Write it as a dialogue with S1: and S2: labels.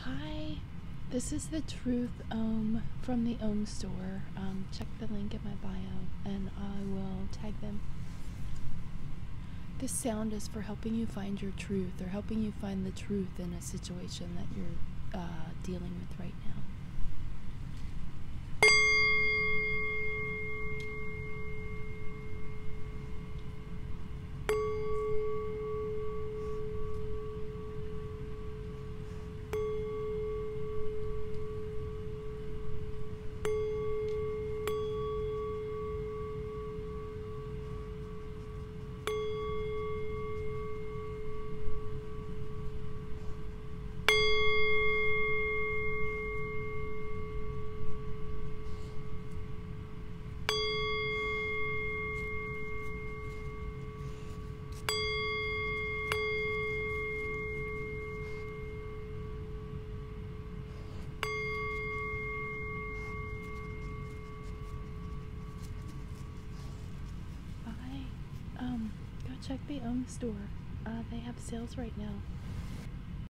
S1: Hi, this is the Truth from the store. Check the link in my bio and I will tag them. This sound is for helping you find your truth or helping you find the truth in a situation that you're dealing with right now. Bye. Go check the store. They have sales right now.